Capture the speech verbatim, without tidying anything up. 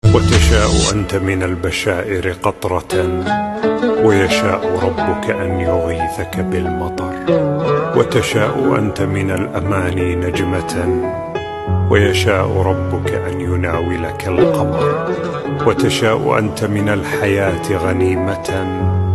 وتشاء أنت من البشائر قطرة، ويشاء ربك أن يغيثك بالمطر. وتشاء أنت من الأماني نجمة، ويشاء ربك أن يناولك القمر. وتشاء أنت من الحياة غنيمة،